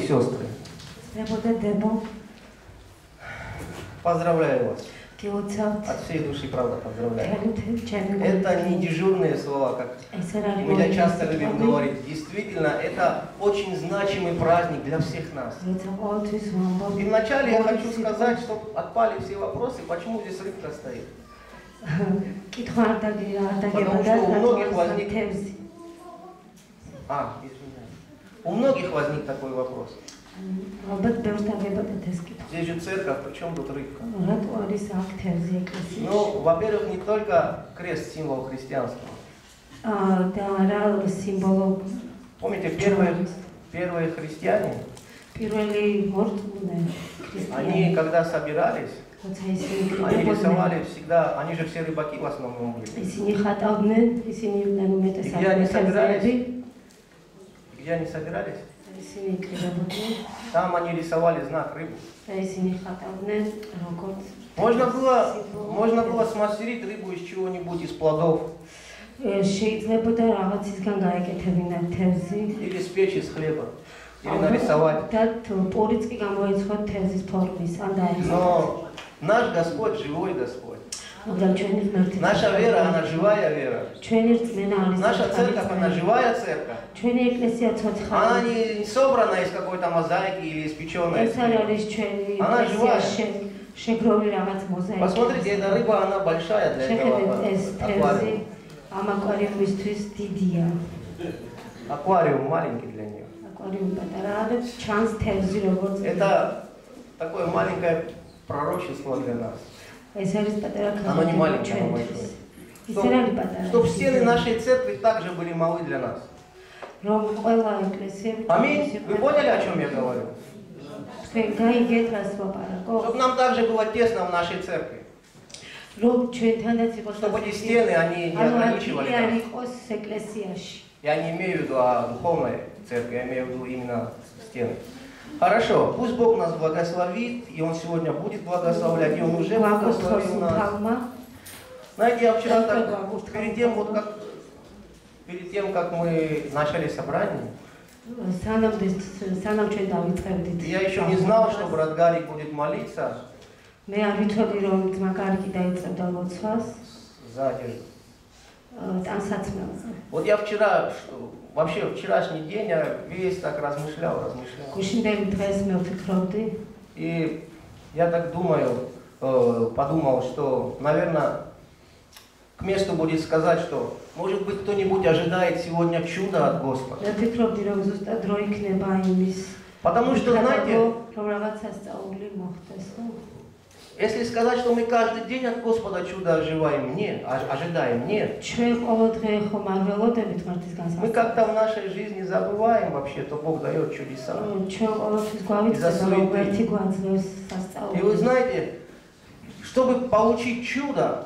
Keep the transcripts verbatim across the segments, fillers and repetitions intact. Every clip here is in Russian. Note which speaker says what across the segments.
Speaker 1: сестры, поздравляю вас. От всей души, правда, поздравляю. Это не дежурные слова, как мы часто любим говорить. Действительно, это очень значимый праздник для всех нас. И вначале я хочу сказать, чтобы отпали все вопросы, почему здесь рыбка стоит. Потому что у многих возник... А, извиняюсь. У многих возник такой вопрос. Здесь же церковь, причем тут рыбка? Ну, во-первых, не только крест символ христианства. Помните, первые, первые христиане, они когда собирались, они рисовали всегда, они же все рыбаки в основном были. И где они собирались? Где они собирались? Там они рисовали знак рыбы. Можно было, можно было смастерить рыбу из чего-нибудь, из плодов. Или спечь из хлеба. Или нарисовать. Но наш Господь живой Господь. Наша вера, она живая вера. Наша церковь, она живая церковь. Она не собрана из какой-то мозаики или испеченной. Она живая. Посмотрите, эта рыба, она большая для этого аквариума. Аквариум маленький для нее. Это такое маленькое пророчество для нас. Оно не маленькое, оно большое. Чтобы, чтобы стены нашей церкви также были малы для нас. Аминь. Вы поняли, о чем я говорю? Чтобы нам также было тесно в нашей церкви. Чтобы эти стены, они не ограничивали нас. Я не имею в виду о духовной церкви, я имею в виду именно стены. Хорошо, пусть Бог нас благословит, и Он сегодня будет благословлять, и Он уже благословил нас. Знаете, я вчера так, перед тем, вот как, перед тем, как мы начали собрание, я еще не знал, что брат Гарик будет молиться за одежду. Вот я вчера, вообще вчерашний день, я весь так размышлял, размышлял. И я так думаю, подумал, что, наверное, к месту будет сказать, что, может быть, кто-нибудь ожидает сегодня чуда от Господа. Потому что, знаете, если сказать, что мы каждый день от Господа чудо оживаем, нет, ожидаем, нет. Мы как-то в нашей жизни забываем вообще, что Бог дает чудеса. Из-за суеты. И вы знаете, чтобы получить чудо,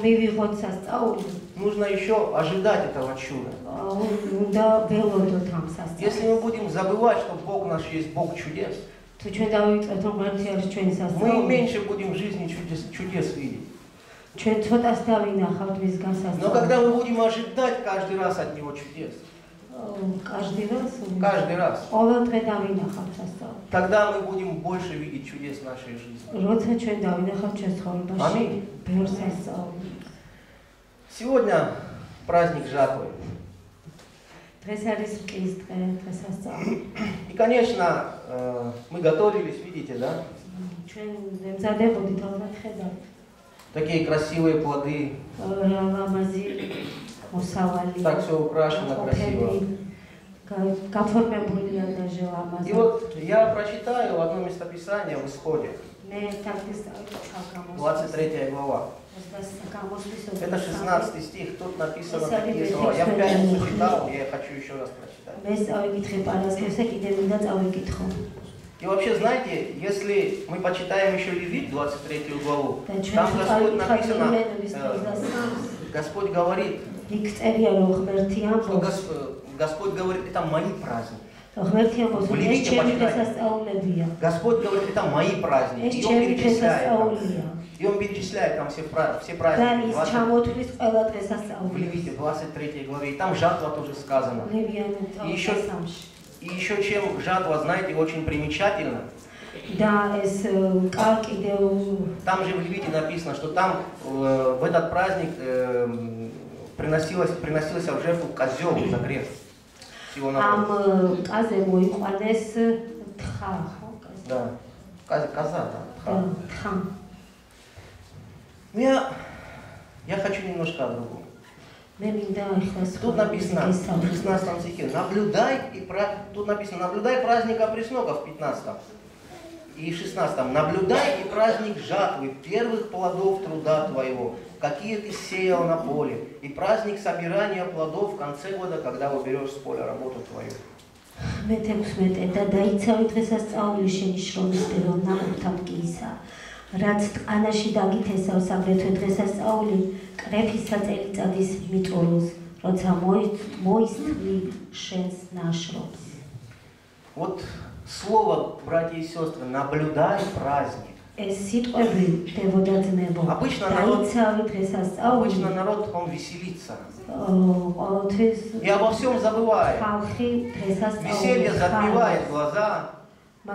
Speaker 1: нужно еще ожидать этого чуда. Если мы будем забывать, что Бог наш есть Бог чудес, мы меньше будем в жизни чудес, чудес видеть. Но когда мы будем ожидать каждый раз от Него чудес, каждый раз, каждый раз, тогда мы будем больше видеть чудес в нашей жизни. Аминь. Сегодня праздник жатвы. И, конечно, мы готовились, видите, да? Такие красивые плоды. Так все украшено красиво. И вот я прочитаю одно местописание в Исходе. двадцать третья глава. Это шестнадцатый стих, тут написано такие слова. Я в пятницу читал, я хочу еще раз прочитать. И вообще, знаете, если мы почитаем еще Левит, двадцать третью главу, там Господь написано, э, Господь говорит, что Господь говорит, это мои праздники. В Левите почитайте. Господь говорит, это мои праздники. И Он перечисляет там, и Он перечисляет там все, все праздники. В Левите, двадцать третьей главе. И там жатва тоже сказано. И еще, И еще чем жатва, знаете, очень примечательна.
Speaker 2: Да, es kalkideu.
Speaker 1: Там же в Левите написано, что там э, в этот праздник э, приносилось, приносился в жертву козел за грех. Всего народа. Да, коза, коза, да. Тха. Я, я хочу немножко о другом. Тут написано в шестнадцатом стихе, наблюдай и pra... тут написано, наблюдай праздник опреснока в пятнадцатом и шестнадцатом. Наблюдай и праздник жатвы, первых плодов труда твоего, какие ты сеял на поле, и праздник собирания плодов в конце года, когда уберешь с поля работу твою.
Speaker 2: რაც ტყანაში დაგითესავს აგრეთვე დღესასწაული კრეფისა წელიწადის მიწურულს, როცა მოისთვლი შენს ნაშრომს.
Speaker 1: Вот слово, братья и сестры, наблюдай праздник.
Speaker 2: ეს სიტყვები დევოდა ძმებო, დაიცავი დღესასწაული.
Speaker 1: Обычно народ, он веселится.
Speaker 2: ყოველთვის
Speaker 1: и обо всем забывает.
Speaker 2: ხალხი დღესასწაულს
Speaker 1: Веселье затмевает глаза. А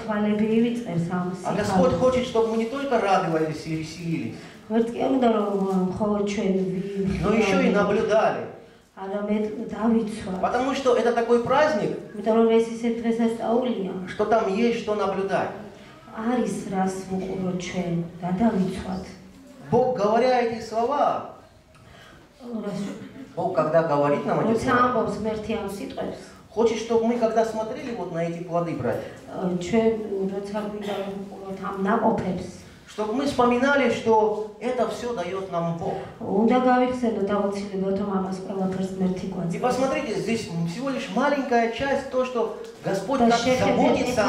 Speaker 1: Господь хочет, чтобы мы не только радовались и веселились, но еще и наблюдали. Потому что это такой праздник, что там есть что наблюдать. Бог, говоря эти слова, Бог, когда говорит нам эти слова, хочет, чтобы мы, когда смотрели вот на эти плоды, братья, чтобы мы вспоминали, что это все дает нам Бог. И посмотрите, здесь всего лишь маленькая часть, то, что Господь как заботится,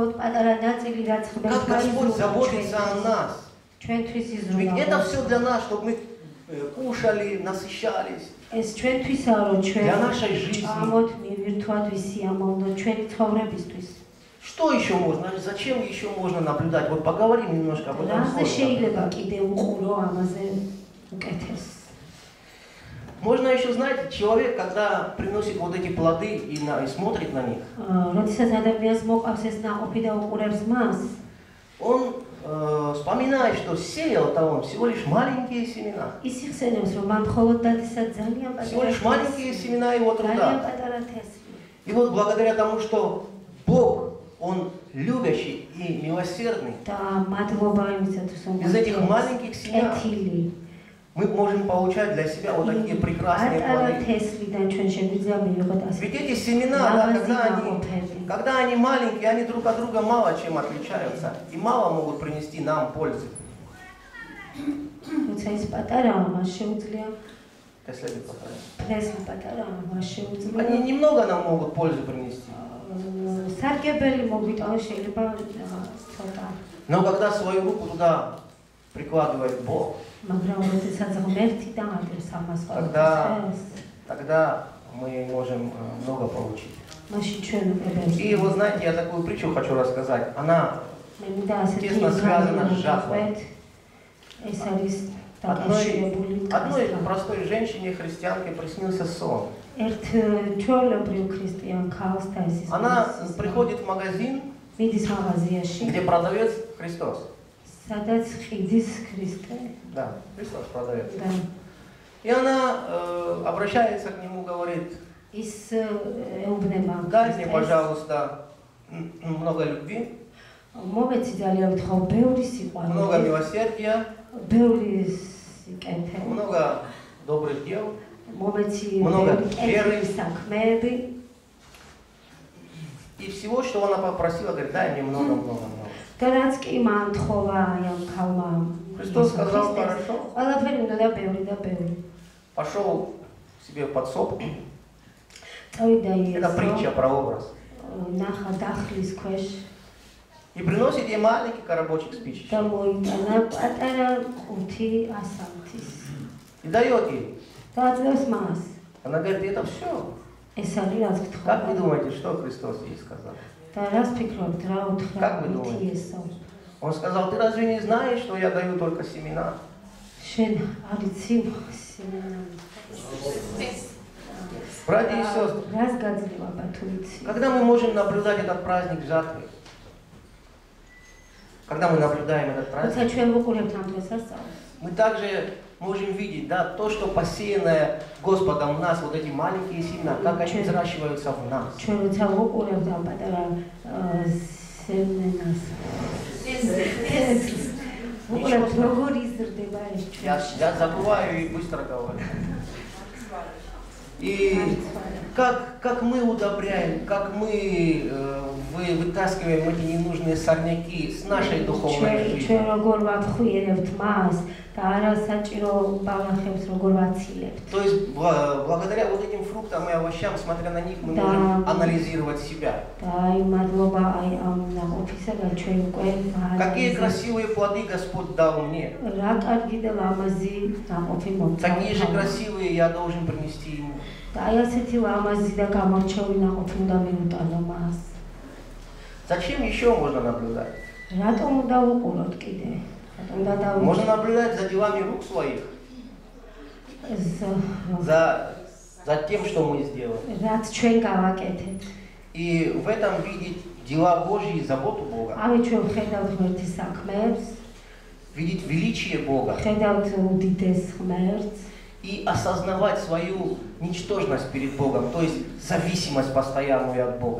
Speaker 1: как Господь заботится о нас. Ведь это все для нас, чтобы мы кушали, насыщались. Для нашей жизни. Что еще можно? Зачем еще можно наблюдать? Вот поговорим немножко об этом. Можно еще, знаете, человек, когда приносит вот эти плоды и, на, и смотрит на них, он э, вспоминает, что сеял-то он всего лишь маленькие семена. Всего лишь маленькие семена его труда. И вот благодаря тому, что Бог, Он любящий и милосердный, из этих маленьких семян мы можем получать для себя вот такие прекрасные плоды. Ведь эти семена, да, когда, они, когда они маленькие, они друг от друга мало чем отличаются и мало могут принести нам пользы. Они немного нам могут пользу принести. Но когда свою руку туда прикладывает Бог, тогда, тогда мы можем много получить. И вот знаете, я такую притчу хочу рассказать. Она тесно связана с жатвой. Одной, одной простой женщине, христианке, приснился сон. Она приходит в магазин, где продавец Христос. Да, Христос продавец. Да. И она э, обращается к нему, говорит: дай мне, пожалуйста, много любви, много милосердия, много добрых дел, много веры. И всего, что она попросила, говорит, дай мне много-много-много. Христос сказал: хорошо. Пошел себе в подсобку. Это притча про образ. И приносит ей маленький коробочек спичек. И дает ей. Она говорит: это все. Как вы думаете, что Христос ей сказал? Как вы думаете? Он сказал: ты разве не знаешь, что я даю только семена? Братья и сестры, когда мы можем наблюдать этот праздник жатвы? Когда мы наблюдаем этот праздник, мы также можем видеть, да, то, что посеянное Господом в нас, вот эти маленькие семена, как они взращиваются в нас. Я, я забываю и быстро говорю. И как, как мы удобряем, как мы э, вы, вытаскиваем эти ненужные сорняки с нашей духовной жизни. То есть благодаря вот этим фруктам и овощам, смотря на них, мы можем анализировать себя. Какие красивые плоды Господь дал мне. Такие же красивые я должен принести Ему. Зачем еще можно наблюдать? Можно наблюдать за делами рук своих, за, за тем, что мы сделали. И в этом видеть дела Божьи и заботу Бога. Видеть величие Бога. И осознавать свою ничтожность перед Богом, то есть зависимость постоянную от Бога.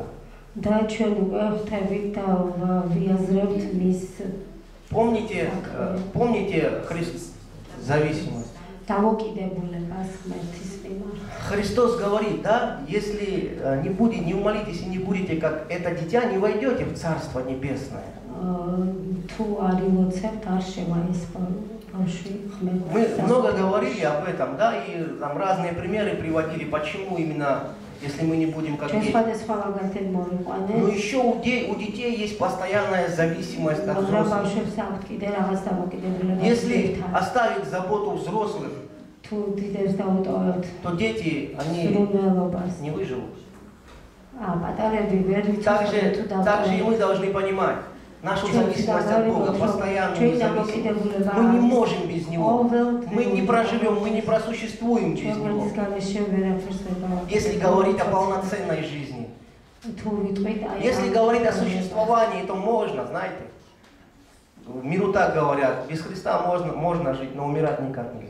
Speaker 1: Помните, помните Христ, зависимость. Христос говорит, да, если не будете, не умолитесь и не будете как это дитя, не войдете в Царство Небесное. Мы много говорили об этом, да, и там разные примеры приводили, почему именно, если мы не будем как дети. Но еще у, де, у детей есть постоянная зависимость от взрослых. Если оставить заботу взрослых, то дети, они не выживут. Также, также и мы должны понимать нашу зависимость от Бога, постоянную зависимость. Мы не можем без Него. Мы не проживем, мы не просуществуем без Него. Если говорить о полноценной жизни. Если говорить о существовании, то можно, знаете. В миру так говорят, без Христа можно, можно жить, но умирать никак нельзя.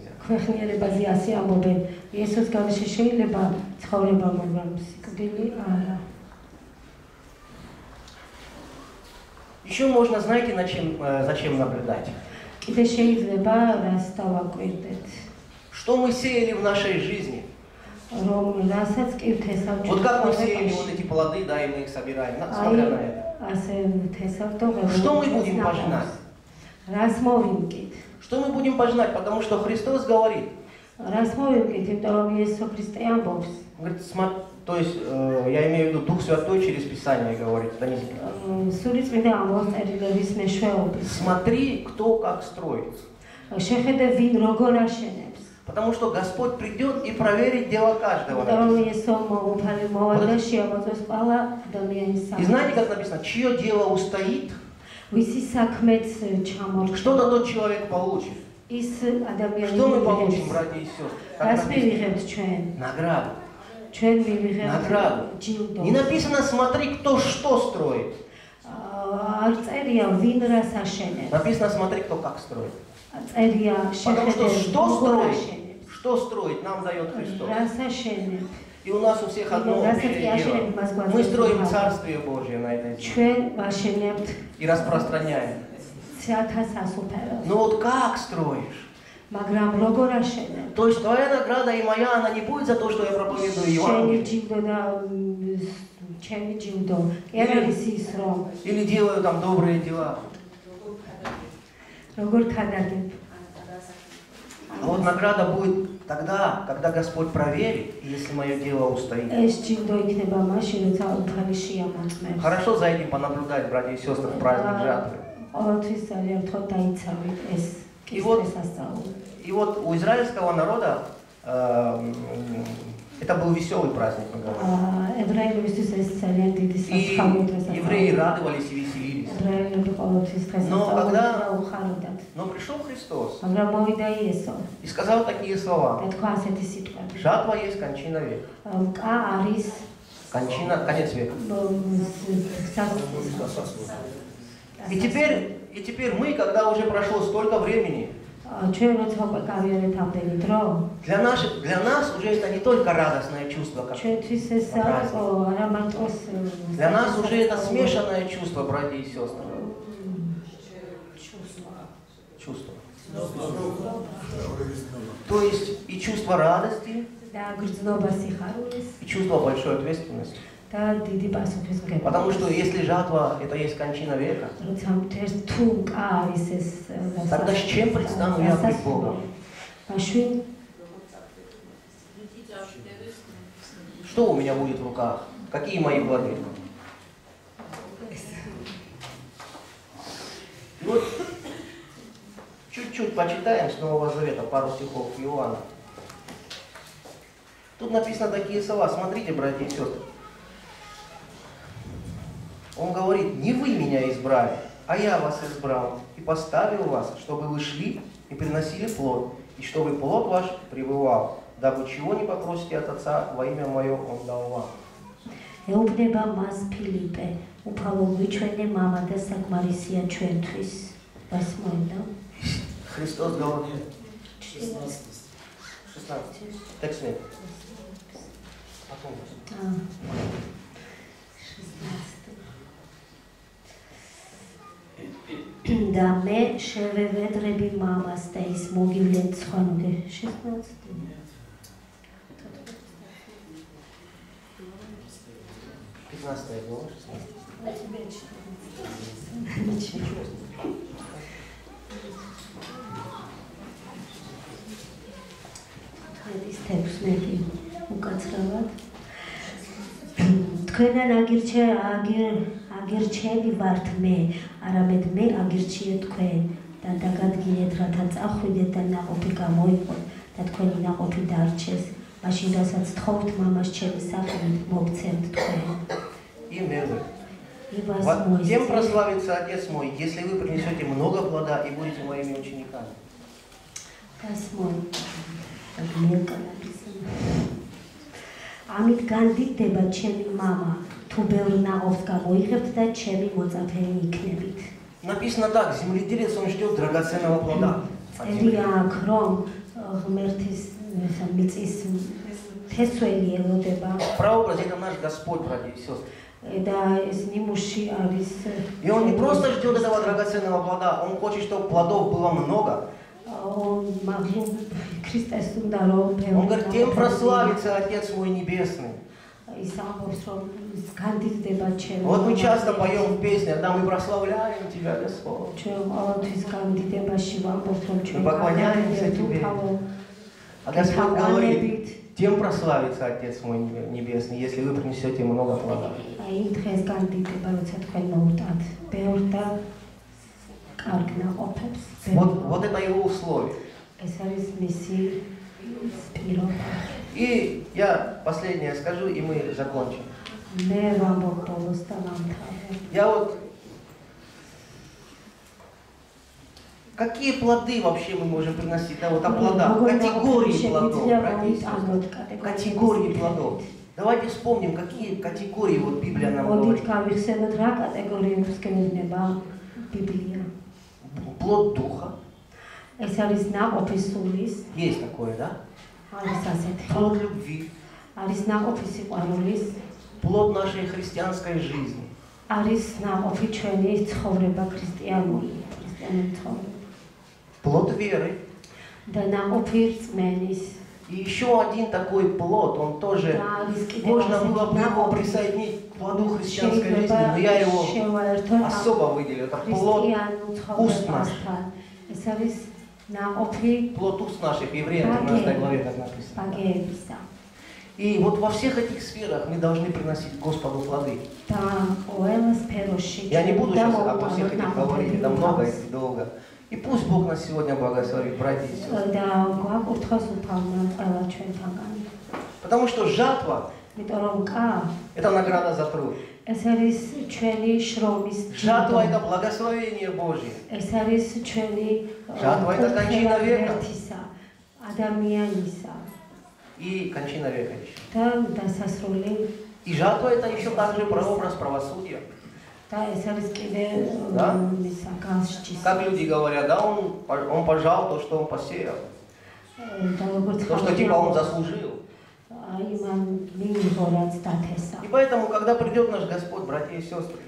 Speaker 1: Еще можно, знаете, на чем, э, зачем наблюдать? Что мы сеяли в нашей жизни? Вот как мы сеяли вот эти плоды, да, и мы их собираем, смотря на это. Что мы будем пожинать? Что мы будем пожинать? Потому что Христос говорит. Говорит, смотри, то есть, э, я имею в виду, Дух Святой через Писание говорит. Это не... Смотри, кто как строит. Потому что Господь придет и проверит дело каждого. И знаете, как написано, чье дело устоит, что-то тот человек получит. Что мы получим, братья и сестры? Награду. Награду. Не написано, смотри, кто что строит. Написано, смотри, кто как строит. Потому что что строит, что строит, нам дает Христос. И у нас у всех одно общее дело. Мы строим Царствие Божие на этой земле. И распространяем. Но вот как строишь? То есть твоя награда и моя, она не будет за то, что я проповедую Евангелие. Или, или делаю там добрые дела. А вот награда будет тогда, когда Господь проверит, если мое дело устоит. Хорошо за этим понаблюдать, братья и сестры, в праздник жатвы. И вот, и вот у израильского народа э, это был веселый праздник, мы говорим. И евреи радовались и веселились. Но когда но пришел Христос и сказал такие слова: жатва есть кончина века. Кончина, конец века. И теперь, и теперь мы, когда уже прошло столько времени, для, наших, для нас уже это не только радостное чувство, как для нас уже это смешанное чувство, братья и сестры. Чувство. То есть и чувство радости, и чувство большой ответственности. Потому что если жатва это есть кончина века, тогда с чем предстану я пред Богом? Что у меня будет в руках? Какие мои плоды? Вот чуть-чуть почитаем с Нового Завета пару стихов Иоанна. Тут написано такие слова. Смотрите, братья и сестры. Он говорит: не вы меня избрали, а я вас избрал и поставил вас, чтобы вы шли и приносили плод, и чтобы плод ваш пребывал, дабы чего не попросите от Отца во имя Мое, Он дал вам. Христос говорит. шестнадцать. Текст нет. Потом.
Speaker 2: და მე შევევედრები მამას და ის მოგივლენ ცხანუგე шестнадцать.
Speaker 1: пятнадцатая глава,
Speaker 2: ეს თექვსმეტი უკაცრავად თქვენან აგირჩე აგირ აგირჩევი ვართ მე, არამედ მე აგირჩიე თქვენ და დაგადგინეთ, რათა წახვიდეთ და ნაყოფი გამოიყოთ და თქვენი ნაყოფი დარჩეს, მაშინ რასაც თხოვთ მამას ჩემი სახელით მოგცემთ თქვენ.
Speaker 1: И мирный. Тем прославится Отец мой, если вы принесете много плода и будете моими учениками.
Speaker 2: ამით განდიდდება ჩემი მამა, თუ ბევრ ნაყოფს გამოიღებთ და ჩემი მოწაფენი იქნებით.
Speaker 1: Написано так: земледелец, он ждет драгоценного плода.
Speaker 2: წერია აქ, რომ ღმერთის მიწის თესველი ელოდება.
Speaker 1: Прообраз это наш Господь, братья и сестры.
Speaker 2: და ეს ნიმუში არის.
Speaker 1: И он не просто ждет этого драгоценного плода, он хочет, чтобы плодов было много.
Speaker 2: Он
Speaker 1: говорит: тем прославится Отец мой Небесный. Вот мы часто поем в песнях, да, мы прославляем Тебя, Господь. Мы поклоняемся Тебе. А Господь говорит: тем прославится Отец мой Небесный, если вы принесете много плода. Вот, вот это его условие. И я последнее скажу, и мы закончим. Я вот... Какие плоды вообще мы можем приносить? Да, вот о плодах. Категории плодов, братья и сестры. Категории плодов. Давайте вспомним, какие категории вот Библия нам говорит. Плод духа. Есть такое, да? Плод любви. Плод нашей христианской жизни. Плод веры. И еще один такой плод, он тоже, можно было бы его присоединить к плоду христианской жизни, но я его особо выделил. Это плод уст наших. Плод уст наших, Евреям тринадцатой главе, как написано. И вот во всех этих сферах мы должны приносить Господу плоды. Я не буду сейчас обо всех этих говорить, это много и долго. И пусть Бог нас сегодня благословит, братья и сестры. Потому что жатва – это награда за труд.
Speaker 2: ეს არის ჩვენი შრომის
Speaker 1: жатва это благословение Божье.
Speaker 2: ეს არის ჩვენი
Speaker 1: жатва это кончина века.
Speaker 2: ადამიანისა
Speaker 1: и кончина века еще.
Speaker 2: და დასასრული
Speaker 1: И жатва это еще также прообраз правосудия.
Speaker 2: და ეს არის კიდე ისა გასჭის.
Speaker 1: Как люди говорят, да, он он пожал то, что он посеял. То, что типа он заслужил. И поэтому, когда придет наш Господь, братья и сестры,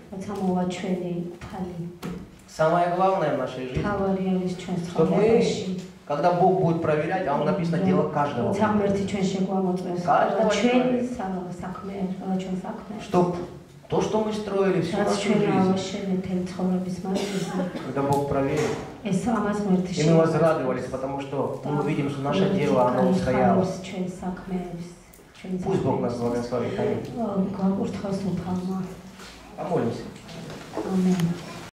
Speaker 1: самое главное в нашей жизни, что мы, когда Бог будет проверять, а Он написано дело каждого, каждого человека, чтобы то, что мы строили всю нашу жизнь, когда Бог проверит, и мы возрадовались, потому что мы увидим, что наше дело, оно устояло. Пусть Бог нас благословит. Аминь. Помолимся.
Speaker 2: Аминь.